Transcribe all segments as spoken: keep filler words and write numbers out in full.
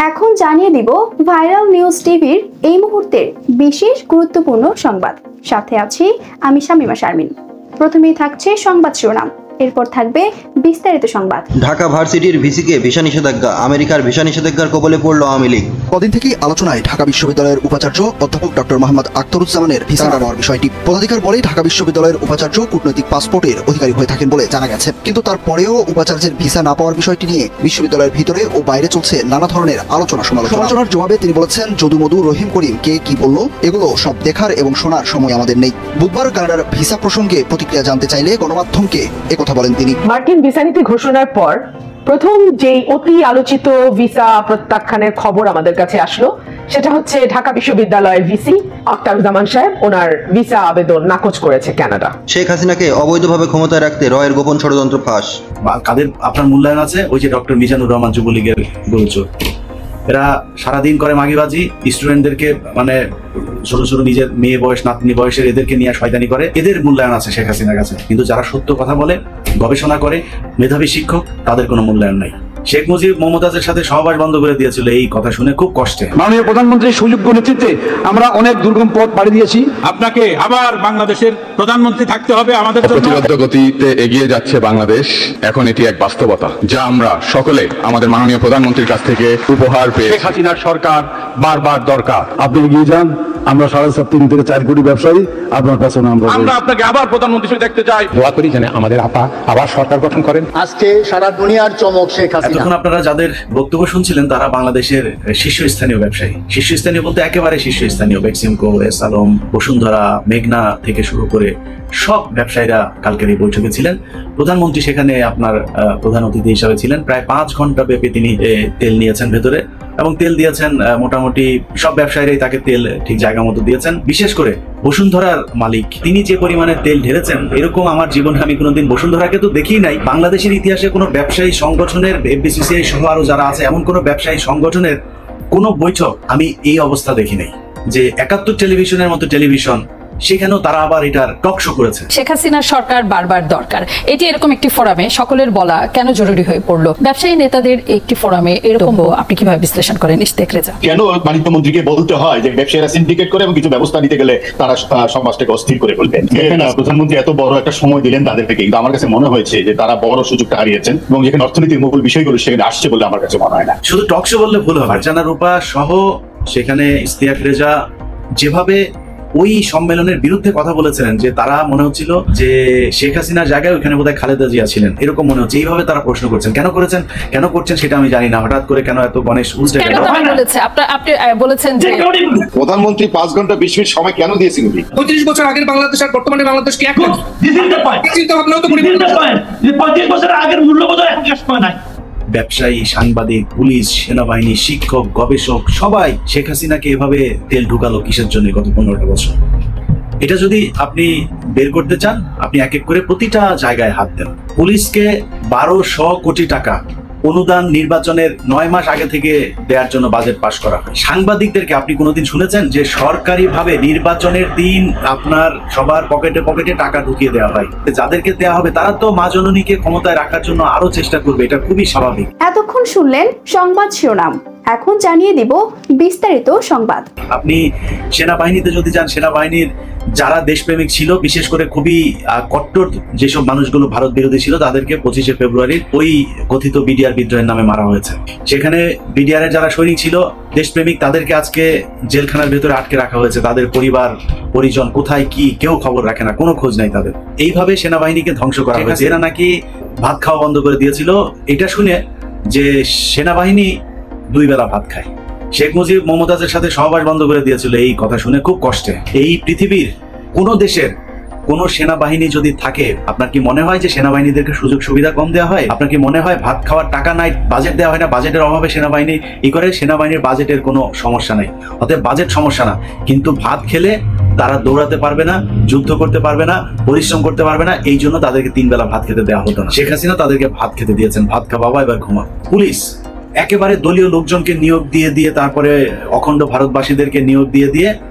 এখন জানিয়ে দিব ভাইরাল নিউজ টিভির এই মুহূর্তের বিশেষ গুরুত্বপূর্ণ সংবাদ। সাথে আছি আমি শামিমা শারমিন। প্রথমেই থাকছে সংবাদ শিরোনাম, এরপর থাকবে বিস্তারিত সংবাদ। ঢাকা ভার্সিটির ভিসিকে ভিসা নিষেধাজ্ঞা, আমেরিকার ভিসা নিষেধাজ্ঞার কবলে পড়ল আওয়ামী লীগ। কদিন থেকেই আলোচনায় ঢাকা বিশ্ববিদ্যালয়ের উপাচার্য অধ্যাপক ডক্টর মোহাম্মদ আখতারুজ্জামানের ভিসা নেওয়ার বিষয়টি। পদাধিকার বলেই ঢাকা বিশ্ববিদ্যালয়ের উপাচার্য কূটনৈতিক পাসপোর্টের অধিকারী হয়ে থাকেন বলে জানা গেছে, কিন্তু তারপরেও উপাচার্যের ভিসা না পাওয়ার বিষয়টি নিয়ে বিশ্ববিদ্যালয়ের ভিতরে ও বাইরে চলছে নানা ধরনের আলোচনা সমালোচনা। সমালোচনার জবাবে তিনি বলেছেন, যদু মধু রহিম করিম কে কি বলল এগুলো সব দেখার এবং শোনার সময় আমাদের নেই। বুধবার কানাডার ভিসা প্রসঙ্গে প্রতিক্রিয়া জানতে চাইলে গণমাধ্যমকে একথা বলেন তিনি। মার্কিন ভিসা নীতি ঘোষণার পর প্রথম যে অতি আলোচিত ভিসা প্রত্যাখ্যানের খবর আমাদের কাছে আসলো সেটা হচ্ছে ঢাকা বিশ্ববিদ্যালয়ের ভিসি আখতারুজ্জামান সাহেব ওনার ভিসা আবেদন নাকচ করেছে কানাডা। শেখ হাসিনাকে অবৈধভাবে ক্ষমতায় রাখতে রয়ের গোপন ষড়যন্ত্র ফাঁস। কাদের আপনার মূল্যায়ন আছে? ওই যে ডক্টর মিজানুর রহমান যুবলীগের গোলচোর, এরা সারাদিন করে মাগিবাজি, স্টুডেন্টদেরকে মানে ছোট ছোট নিজের মেয়ে বয়স নাতনি বয়সের এদেরকে নিয়ে শয়তানি করে, এদের মূল্যায়ন আছে শেখ হাসিনার কাছে। কিন্তু যারা সত্য কথা বলে, গবেষণা করে, মেধাবী শিক্ষক, তাদের কোনো মূল্যায়ন নাই। শেখ মুজিব মমতাজের সাথে সহবাস বন্ধ করে দিয়েছিল, এই কথা শুনে খুব কষ্টে। মাননীয় প্রধানমন্ত্রীর সুযোগ্য নেতৃত্বে আমরা অনেক দুর্গম পথ পাড়ি দিয়েছি। আপনাকে আবার বাংলাদেশের প্রধানমন্ত্রী থাকতে হবে আমাদের জন্য। প্রতিরোধ গতিতে এগিয়ে যাচ্ছে বাংলাদেশ, এখন এটি এক বাস্তবতা যা আমরা সকলে আমাদের মাননীয় প্রধানমন্ত্রীর কাছ থেকে উপহার পেয়ে। শেখ হাসিনার সরকার বারবার দরকার। আপনি এগিয়ে যান, আমরা সাড়ে সাত তিন থেকে চার কোটি ব্যবসায়ী আপনার পেছনে আমরা আমরা আপনাকে আবার প্রধানমন্ত্রী দেখতে চাই। দোয়া করি যেন আমাদের আপা আবার সরকার গঠন করেন। আজকে সারা দুনিয়ার চমক শেখ হাসিনা। এতক্ষণ আপনারা যাদের বক্তব্য শুনছিলেন তারা বাংলাদেশের শীর্ষস্থানীয় ব্যবসায়ী। শীর্ষস্থানীয় বলতে একেবারে শীর্ষস্থানীয়, বেক্সিমকো, এস আলম, বসুন্ধরা, মেঘনা থেকে শুরু করে সব ব্যবসায়ীরা কালকের এই বৈঠকে ছিলেন। প্রধানমন্ত্রী সেখানে আপনার প্রধান অতিথি হিসাবে ছিলেন। প্রায় পাঁচ ঘন্টা ব্যাপী তিনি তেল নিয়েছেন ভেতরে, এবং তেল দিয়েছেন মোটামুটি সব ব্যবসায়ীরাই তাকে তেল ঠিক জায়গা মতো দিয়েছেন। বিশেষ করে বসুন্ধরার মালিক, তিনি যে পরিমাণে তেল ঢেলেছেন এরকম আমার জীবনে আমি কোনোদিন বসুন্ধরাকে তো দেখি নাই। বাংলাদেশের ইতিহাসে কোনো ব্যবসায়ী সংগঠনের, এফবিসিসিআই সহ আরো যারা আছে এমন কোনো ব্যবসায়ী সংগঠনের কোনো বৈঠক আমি এই অবস্থা দেখি নাই, যে একাত্তর টেলিভিশনের মতো টেলিভিশন সেখানেও তারা আবার এটার টক শো করেছে। শেখ হাসিনার সরকার বারবার দরকার, এটি এরকম একটি ফোরামে সকলের বলা কেন জরুরি হয়ে পড়লো? ব্যবসায়ী নেতাদের একটি ফোরামে এরকম আপনি কিভাবে বিশ্লেষণ করেন? ইশতেক রেজা, কেন বাণিজ্য মন্ত্রীকে বলতে হয় যে ব্যবসায়ীরা সিন্ডিকেট করে এবং কিছু ব্যবস্থা নিতে গেলে তারা সমাজটাকে অস্থির করে ফেলবেন? প্রধানমন্ত্রী এত বড় একটা সময় দিলেন তাদেরকে, কিন্তু আমার কাছে মনে হয়েছে যে তারা বড় সুযোগটা হারিয়েছেন, এবং যেখানে অর্থনীতির মূল বিষয়গুলো সেখানে আসছে বলে আমার কাছে মনে হয় না। শুধু টক শো বললে ভুল হবে। ফারজানা রূপা সহ সেখানে ইশতিয়াক রেজা যেভাবে ওই সম্মেলনের বিরুদ্ধে কথা বলেছিলেন, যে তারা মনে হচ্ছিল যে শেখ হাসিনার জায়গায় ওখানে বোধহয় খালেদা জিয়া ছিলেন, এরকম মনে হচ্ছে। এইভাবে তারা প্রশ্ন করছেন, কেন করেছেন কেন করছেন সেটা আমি জানি না, হঠাৎ করে কেন এত গণেশ উল্টে গেল। আপনি বলেছেন যে প্রধানমন্ত্রী পাঁচ ঘন্টা বিশ মিনিট সময় কেন দিয়েছেন? পঁয়ত্রিশ বছর আগের বাংলাদেশ আর বর্তমানে বাংলাদেশ কি এক? পঁয়ত্রিশ বছর আগের মূল্যবোধ এখন কাজ করে নাই। ব্যবসায়ী, সাংবাদিক, পুলিশ, সেনাবাহিনী, শিক্ষক, গবেষক সবাই শেখ হাসিনাকে এভাবে তেল ঢুকালো কিসের জন্য গত পনেরোটা বছর? এটা যদি আপনি বের করতে চান, আপনি এক এক করে প্রতিটা জায়গায় হাত দেন। পুলিশকে বারোশো কোটি টাকা অনুদান নির্বাচনের নয় মাস আগে থেকে দেওয়ার জন্য বাজেট পাস করা হয়। সাংবাদিকদেরকে আপনি কোনোদিন শুনেছেন যে সরকারিভাবে নির্বাচনের দিন আপনার সবার পকেটে পকেটে টাকা ঢুকিয়ে দেওয়া হয়? যাদেরকে দেওয়া হবে তারা তো মা জননীকে ক্ষমতায় রাখার জন্য আরো চেষ্টা করবে, এটা খুবই স্বাভাবিক। এতক্ষণ শুনলেন সংবাদ শিরোনাম, এখন জানিয়ে দিব বিস্তারিত সংবাদ। আপনি সেনাবাহিনীতে যদি যান, সেনাবাহিনীর যারা দেশপ্রেমিক ছিল, বিশেষ করে খুবই কট্টর যেসব মানুষগুলো ভারত বিরোধী ছিল, তাদেরকে পঁচিশে ফেব্রুয়ারির ওই কথিত বিডিআর বিদ্রোহের নামে মারা হয়েছে। সেখানে বিডিআর এর যারা সৈনিক ছিল দেশপ্রেমিক, তাদেরকে আজকে জেলখানার ভেতরে আটকে রাখা হয়েছে। তাদের পরিবার পরিজন কোথায় কি কেউ খবর রাখে না, কোনো খোঁজ নাই তাদের। এইভাবে সেনাবাহিনীকে ধ্বংস করা হয়েছে। এরা নাকি ভাত খাওয়া বন্ধ করে দিয়েছিল, এটা শুনে যে সেনাবাহিনী দুই বেলা ভাত খায়। শেখ মুজিব মমতাজের সাথে সহবাস বন্ধ করে দিয়েছিল, এই কথা শুনে খুব কষ্টে। এই পৃথিবীর কোন দেশের কোন সেনাবাহিনী যদি থাকে, আপনার কি মনে হয় যে সেনাবাহিনীদেরকে সুযোগ সুবিধা কম দেওয়া হয়? আপনার কি মনে হয় ভাত খাওয়ার টাকা নাই, বাজেট দেওয়া হয় না, বাজেটের অভাবে সেনাবাহিনী ই করে? সেনাবাহিনীর বাজেটের কোনো সমস্যা নাই, অতএব বাজেট সমস্যা না, কিন্তু ভাত খেলে তারা দৌড়াতে পারবে না, যুদ্ধ করতে পারবে না, পরিশ্রম করতে পারবে না, এই জন্য তাদেরকে তিন বেলা ভাত খেতে দেওয়া হতো না। শেখ হাসিনা তাদেরকে ভাত খেতে দিয়েছেন, ভাত খা বাবা এবার ঘুমা। পুলিশ একেবারে দলীয় লোকজনকে নিয়োগ দিয়ে দিয়ে তারপরে অখণ্ড ভারতবাসীদেরকে নিয়োগ দিয়ে দিয়ে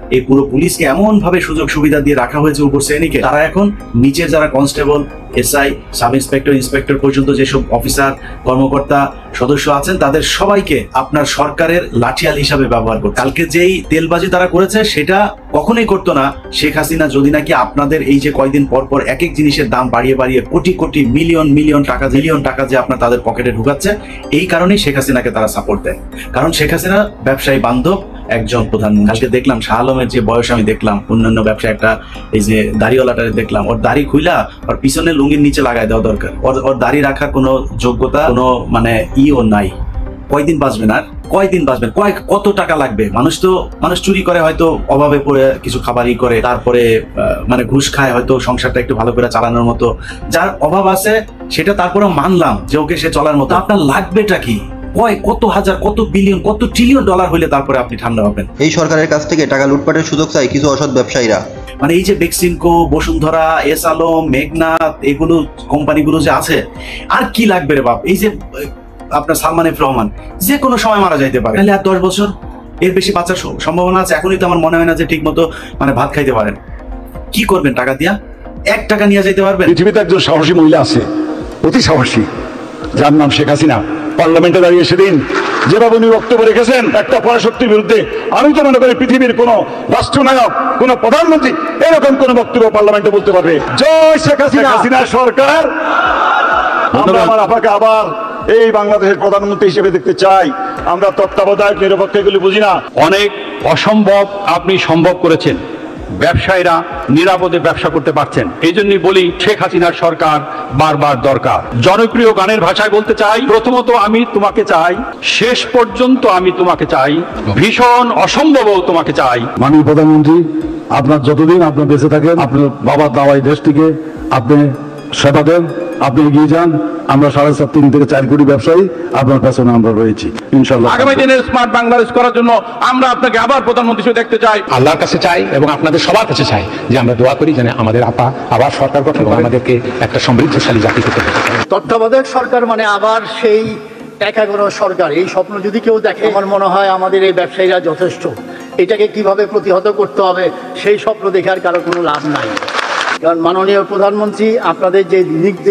এই পুরো পুলিশকে এমন ভাবে সুযোগ সুবিধা দিয়ে রাখা হয়েছে উপর শ্রেণীকে, তারা এখন নিচের যারা constable, SI, sub inspector, inspector পর্যন্ত যেসব অফিসার, কর্মকর্তা, সদস্য আছেন তাদের সবাইকে আপনার সরকারের লাঠিয়াল হিসাবে ব্যবহার করে। কালকে যেই তেলবাজি তারা করেছে সেটা কখনোই করতো না শেখ হাসিনা যদি নাকি আপনাদের এই যে কয়দিন পর পর এক এক জিনিসের দাম বাড়িয়ে বাড়িয়ে কোটি কোটি মিলিয়ন মিলিয়ন টাকা মিলিয়ন টাকা যে আপনার তাদের পকেটে ঢুকাচ্ছে, এই কারণেই শেখ হাসিনাকে তারা সাপোর্ট দেয়। কারণ শেখ হাসিনা ব্যবসায়ী বান্ধব একজন প্রধানমন্ত্রী। কালকে দেখলাম শাহ আলমের যে বয়স, আমি দেখলাম অন্যান্য ব্যবসায় একটা এই যে দাড়িওয়ালাটা দেখলাম, ওর দাড়ি খুইলা ওর পিছনে লুঙ্গির নিচে লাগাই দেওয়া দরকার। ওর ওর দাড়ি রাখার কোনো যোগ্যতা, কোনো মানে ই ও নাই। কয়দিন বাঁচবেন আর কয়দিন বাঁচবেন? কয় কত টাকা লাগবে? মানুষ তো মানুষ চুরি করে, হয়তো অভাবে পড়ে কিছু খাবারই করে, তারপরে মানে ঘুষ খায়, হয়তো সংসারটা একটু ভালো করে চালানোর মতো যার অভাব আছে সেটা তারপরে মানলাম যে ওকে সে চলার মতো। আপনার লাগবেটা কি? কয় কত হাজার, কত বিলিয়ন, কত ট্রিলিয়ন ডলার হইলে তারপরে আপনি ঠান্ডা হবেন? এই সরকারের কাছ থেকে টাকা লুটপাটের সুযোগ চাই কিছু অসৎ ব্যবসায়ীরা। মানে এই যে বেক্সিমকো, বসুন্ধরা, এস আলম, মেঘনাথ, এগুলো কোম্পানিগুলো যে আছে, আর কি লাগবে রে বাপ? এই যে আপনার সালমান এফ রহমান যে কোনো সময় মারা যাইতে পারে, তাহলে আর দশ বছর এর বেশি বাঁচার সম্ভাবনা আছে? এখনই তো আমার মনে হয় না যে ঠিক মতো মানে ভাত খাইতে পারেন। কি করবেন টাকা দিয়া? এক টাকা নিয়ে যাইতে পারবেন? পৃথিবীতে একজন সাহসী মহিলা আছে, অতি সাহসী, যার নাম শেখ হাসিনা। পার্লামেন্টে দাঁড়িয়ে সেদিন যেভাবে উনি বক্তব্য রেখেছেন একটা পরাশক্তির বিরুদ্ধে, আমি তো মনে করি পৃথিবীর কোন রাষ্ট্রনায়ক, কোন প্রধানমন্ত্রী এরকম কোন বক্তব্য পার্লামেন্টে বলতে পারবে। জয় শেখ হাসিনা, হাসিনা সরকার। আমরা আমার আপাকে আবার এই বাংলাদেশের প্রধানমন্ত্রী হিসেবে দেখতে চাই। আমরা তত্ত্বাবধায়ক নিরপেক্ষ এগুলি বুঝি না। অনেক অসম্ভব আপনি সম্ভব করেছেন, ব্যবসায়ীরা নিরাপদে ব্যবসা করতে পারছেন। এই জন্যই বলি শেখ হাসিনার সরকার বারবার দরকার। জনপ্রিয় গানের ভাষায় বলতে চাই, প্রথমত আমি তোমাকে চাই, শেষ পর্যন্ত আমি তোমাকে চাই, ভীষণ অসম্ভবও তোমাকে চাই। মাননীয় প্রধানমন্ত্রী, আপনার যতদিন আপনার বেঁচে থাকেন, আপনার বাবার দাওয়াই দেশটিকে আপনি সেবা দেন, আপনি এগিয়ে যান। আমরা সাড়ে সাত তিন থেকে চার কোটি ব্যবসায়ী আপনার পেছনে আমরা রয়েছি ইনশাআল্লাহ। আগামী দিনে স্মার্ট বাংলাদেশ করার জন্য আমরা আপনাকে আবার প্রধানমন্ত্রী হিসেবে দেখতে চাই। আল্লাহর কাছে চাই এবং আপনাদের সবার কাছে চাই যে আমরা দোয়া করি যেন আমাদের আপা আবার সরকার গঠন করে আমাদেরকে একটা সমৃদ্ধশালী জাতি করতে পারে। তত্ত্বাবধায়ক সরকার মানে আবার সেই একাগ্র সরকার, এই স্বপ্ন যদি কেউ দেখে, আমার মনে হয় আমাদের এই ব্যবসায়ীরা যথেষ্ট। এটাকে কিভাবে প্রতিহত করতে হবে সেই স্বপ্ন দেখে আর কারো কোনো লাভ নাই। কারণ মাননীয় প্রধানমন্ত্রী আপনাদের যে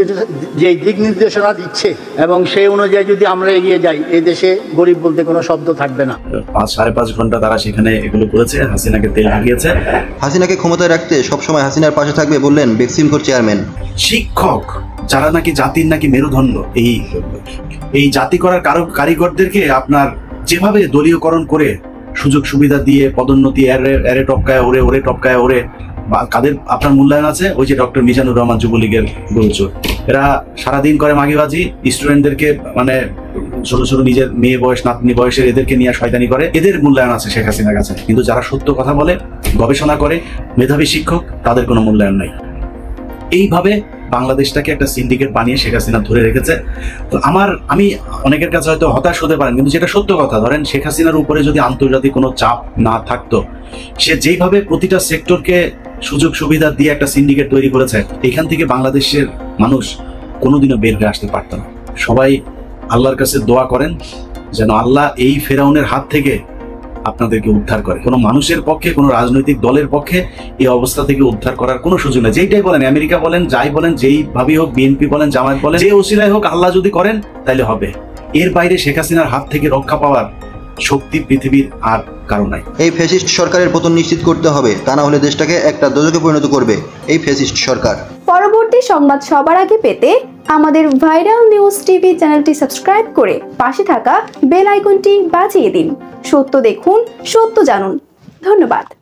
যে দিক নির্দেশনা দিচ্ছে এবং সেই অনুযায়ী যদি আমরা এগিয়ে যাই, এই দেশে গরিব বলতে কোনো শব্দ থাকবে না। পাঁচ সাড়ে পাঁচ ঘন্টা তারা সেখানে এগুলো করেছে, হাসিনাকে তেল লাগিয়েছে। হাসিনাকে ক্ষমতায় রাখতে সবসময় হাসিনার পাশে থাকবে বললেন বেক্সিমকোর চেয়ারম্যান। শিক্ষক যারা নাকি জাতির নাকি মেরুদণ্ড, এই এই জাতি করার কারিগরদেরকে আপনার যেভাবে দলীয়করণ করে সুযোগ সুবিধা দিয়ে পদোন্নতি এরে এরে টপকায় ওরে ওরে টপকায় ওরে, কাদের আপনার মূল্যায়ন আছে? ওই যে ডক্টর মিজানুর রহমান যুবলীগের গোলচোর, এরা সারাদিন করে মাগিবাজি, স্টুডেন্টদেরকে মানে ছোট ছোট নিজের মেয়ে বয়স নাতনি বয়সের এদেরকে নিয়ে শয়তানি করে, এদের মূল্যায়ন আছে শেখ হাসিনার কাছে। কিন্তু যারা সত্য কথা বলে, গবেষণা করে, মেধাবী শিক্ষক, তাদের কোনো মূল্যায়ন নাই। এইভাবে বাংলাদেশটাকে একটা সিন্ডিকেট বানিয়ে শেখ হাসিনা ধরে রেখেছে। তো আমার আমি অনেকের কাছে হয়তো হতাশ হতে পারেন, কিন্তু যেটা সত্য কথা, ধরেন শেখ হাসিনার উপরে যদি আন্তর্জাতিক কোনো চাপ না থাকতো, সে যেইভাবে প্রতিটা সেক্টরকে সুযোগ সুবিধা দিয়ে একটা সিন্ডিকেট তৈরি করেছে, এখান থেকে বাংলাদেশের মানুষ কোনোদিনও বের হয়ে আসতে পারত না। সবাই আল্লাহর কাছে দোয়া করেন যেন আল্লাহ এই ফেরাউনের হাত থেকে আপনাদেরকে উদ্ধার করে। কোনো মানুষের পক্ষে, কোনো রাজনৈতিক দলের পক্ষে এই অবস্থা থেকে উদ্ধার করার কোনো সুযোগ নেই। যেইটাই বলেন, আমেরিকা বলেন, যাই বলেন, যেই ভাবি হোক, বিএনপি বলেন, জামায়াত বলেন, যে ওসিলাই হোক, আল্লাহ যদি করেন তাইলে হবে। এর বাইরে শেখ হাসিনার হাত থেকে রক্ষা পাওয়ার শক্তি পৃথিবীর আর কারণ নাই। এই ফ্যাসিস্ট সরকারের পতন নিশ্চিত করতে হবে, তা না হলে দেশটাকে একটা দোজখে পরিণত করবে এই ফ্যাসিস্ট সরকার। পরবর্তী সংবাদ সবার আগে পেতে আমাদের ভাইরাল নিউজ টিভি চ্যানেলটি সাবস্ক্রাইব করে পাশে থাকা বেল আইকনটি বাজিয়ে দিন। সত্য দেখুন, সত্য জানুন। ধন্যবাদ।